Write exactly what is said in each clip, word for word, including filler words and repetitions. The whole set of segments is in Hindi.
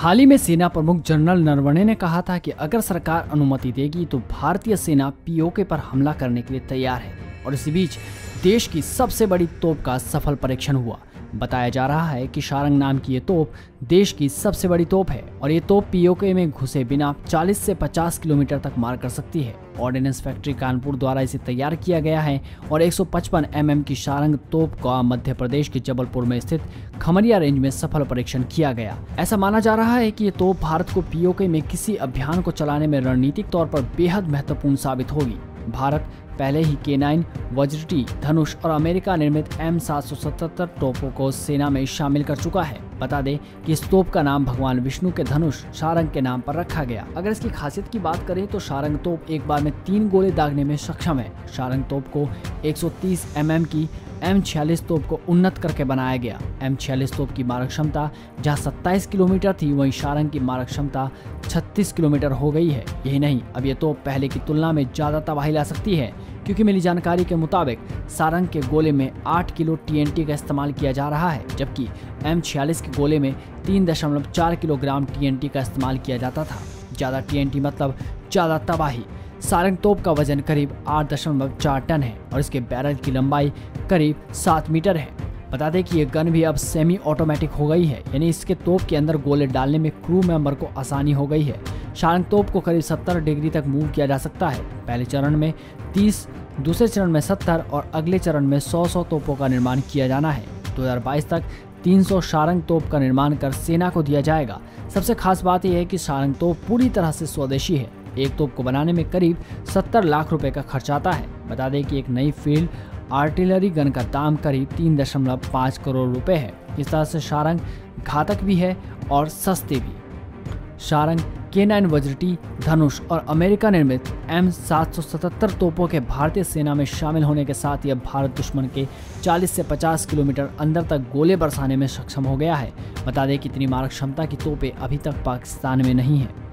हाल ही में सेना प्रमुख जनरल नरवणे ने कहा था कि अगर सरकार अनुमति देगी तो भारतीय सेना पीओके पर हमला करने के लिए तैयार है। और इसी बीच देश की सबसे बड़ी तोप का सफल परीक्षण हुआ। बताया जा रहा है कि शारंग नाम की ये तोप देश की सबसे बड़ी तोप है और ये तोप पीओके में घुसे बिना चालीस से पचास किलोमीटर तक मार कर सकती है। ऑर्डिनेंस फैक्ट्री कानपुर द्वारा इसे तैयार किया गया है और एक सौ पचपन एम एम की शारंग तोप का मध्य प्रदेश के जबलपुर में स्थित खमरिया रेंज में सफल परीक्षण किया गया। ऐसा माना जा रहा है कि ये तोप भारत को पीओके में किसी अभियान को चलाने में रणनीतिक तौर पर बेहद महत्वपूर्ण साबित होगी। भारत पहले ही के नाइन, वज्र टी, धनुष और अमेरिका निर्मित एम सात सौ सतहत्तर तोपों को सेना में शामिल कर चुका है। बता दें कि इस तोप का नाम भगवान विष्णु के धनुष शारंग के नाम पर रखा गया। अगर इसकी खासियत की बात करें तो शारंग तोप एक बार में तीन गोले दागने में सक्षम है। शारंग तोप को एक सौ तीस एम एम की एम छियालीस तोप को उन्नत करके बनाया गया। एम छियालीस तोप की मारक क्षमता जहां सत्ताईस किलोमीटर थी, वहीं शारंग की मारक क्षमता छत्तीस किलोमीटर हो गई है। यही नहीं, अब ये तोप पहले की तुलना में ज्यादा तबाही ला सकती है, क्योंकि मिली जानकारी के मुताबिक शारंग के गोले में आठ किलो टी एन टी का इस्तेमाल किया जा रहा है, जबकि एम छियालीस के गोले में तीन दशमलव चार किलोग्राम टी एन टी का इस्तेमाल किया जाता था। ज्यादा टी एन टी मतलब ज्यादा तबाही। शारंग तोप का वजन करीब आठ दशमलव चार टन है और इसके बैरल की लंबाई करीब सात मीटर है। बता दें कि ये गन भी अब सेमी ऑटोमेटिक हो गई है, यानी इसके तोप के अंदर गोले डालने में क्रू मेंबर को आसानी हो गई है। शारंग तोप को करीब सत्तर डिग्री तक मूव किया जा सकता है। पहले चरण में तीस, दूसरे चरण में सत्तर और अगले चरण में सौ सौ तोपों का निर्माण किया जाना है। दो हज़ार बाईस तक तीन सौ शारंग तोप का निर्माण कर सेना को दिया जाएगा। सबसे खास बात यह है कि शारंग तोप पूरी तरह से स्वदेशी है। एक तोप को बनाने में करीब सत्तर लाख रुपए का खर्च आता है। बता दें कि एक नई फील्ड आर्टिलरी गन का दाम करीब तीन दशमलव पाँच करोड़ रुपए है। इस तरह से शारंग घातक भी है और सस्ते भी। शारंग, के नाइन, वज्र टी, धनुष और अमेरिका निर्मित एम सात सौ सतहत्तर तोपों के भारतीय सेना में शामिल होने के साथ ही भारत दुश्मन के चालीस से पचास किलोमीटर अंदर तक गोले बरसाने में सक्षम हो गया है। बता दें कि इतनी मारक क्षमता की तोपें अभी तक पाकिस्तान में नहीं है।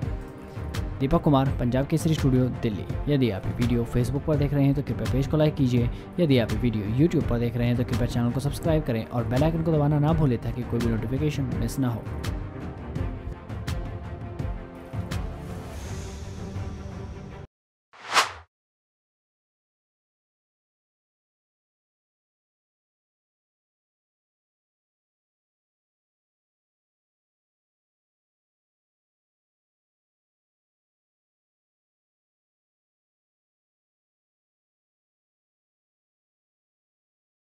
दीपक कुमार, पंजाब केसरी स्टूडियो, दिल्ली। यदि आप ये वीडियो फेसबुक पर देख रहे हैं तो कृपया पेज को लाइक कीजिए। यदि आप ये वीडियो यूट्यूब पर देख रहे हैं तो कृपया चैनल को सब्सक्राइब करें और बेल आइकन को दबाना ना भूलें ताकि कोई भी नोटिफिकेशन मिस ना हो।